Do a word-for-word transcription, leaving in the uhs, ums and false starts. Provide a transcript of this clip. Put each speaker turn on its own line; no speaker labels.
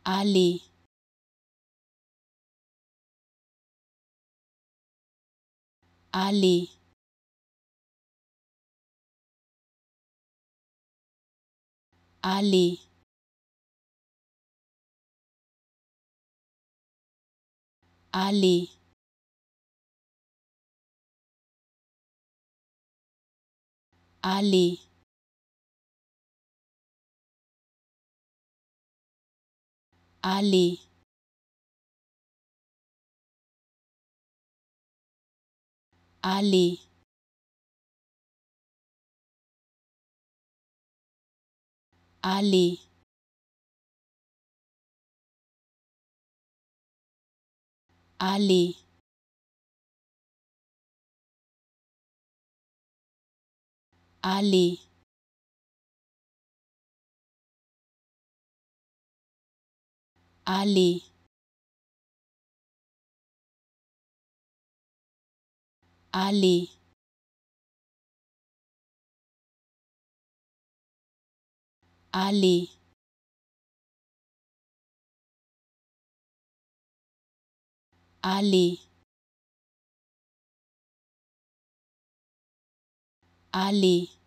aller, aller, aller, aller, aller, aller, aller, aller, aller, aller, aller, aller, aller, aller, aller,